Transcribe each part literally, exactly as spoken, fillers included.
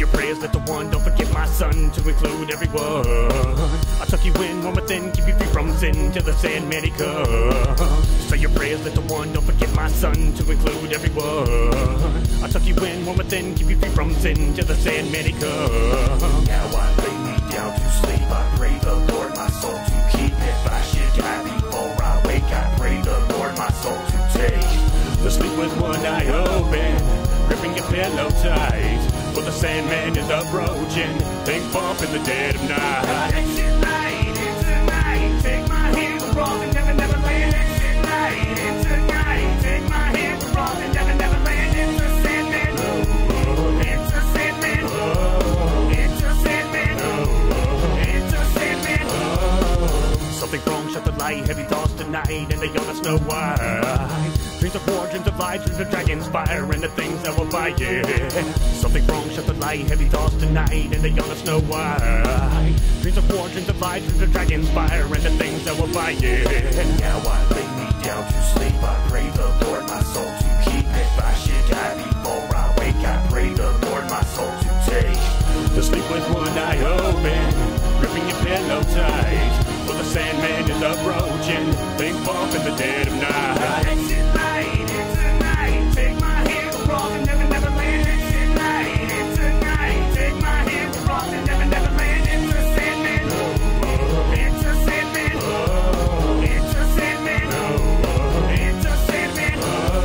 your prayers, let the one, don't forget my son, to include everyone. I tuck you in one within, keep you free from sin, till the Sandman he comes. Say your prayers, let the one, don't forget my son, to include everyone. I tuck you in one within, keep you free from sin, till the Sandman he comes. Now I lay me down to sleep, I pray the Lord my soul to keep. If I should die before I wake, I pray the Lord my soul to take. To sleep with one eye open, gripping your pillow tight, for the Sandman is approaching, think bump in the dead of night. Exit night into night, take my hand, we're all and never, never land. Exit night into night, take my hand, we're all and never, never land. Enter Sandman, enter Sandman, enter Sandman, enter Sandman. Something wrong, shut the light, heavy thoughts tonight, and they on us know why. Dreams of war, dreams of light, dreams of dragons, fire, and the things that will buy it. Something wrong, shut the light, heavy thoughts tonight, and they on us know why. Dreams of war, dreams of light, dreams of dragons, fire, and the things that will buy it. Now I lay me down to sleep, I pray the Lord my soul to keep. If I should die before I wake, I pray the Lord my soul to take. To sleep with one eye open, gripping your pillow tight, for the Sandman is approaching, think bump in the dead of night. Exit night into night, take my hand, we're all and never, never land. Exit night into night, take my hand, we're all and never, never land. Enter Sandman, enter Sandman, enter Sandman, enter Sandman.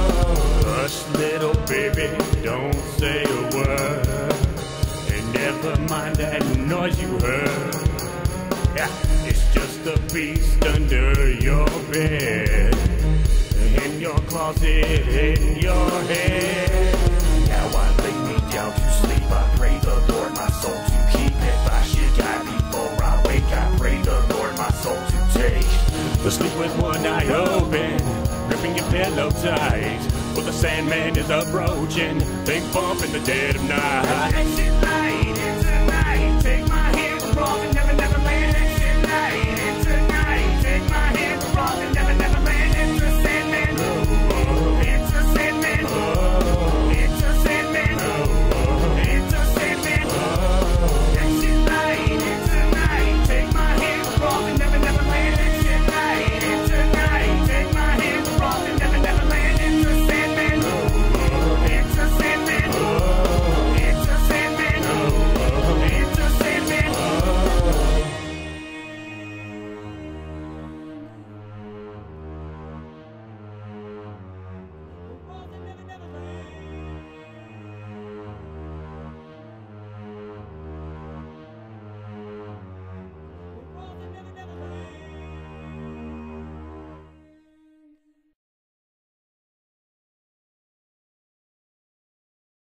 Hush, little baby, don't say a word, and never mind that noise you heard. Yeah, it's just a beast under your bed, in your closet, in your head. Now I lay me down to sleep, I pray the Lord my soul to keep. If I should die before I wake, I pray the Lord my soul to take. To sleep with one eye open, gripping your pillow tight, for the Sandman is approaching, think bump in the dead of night. Exit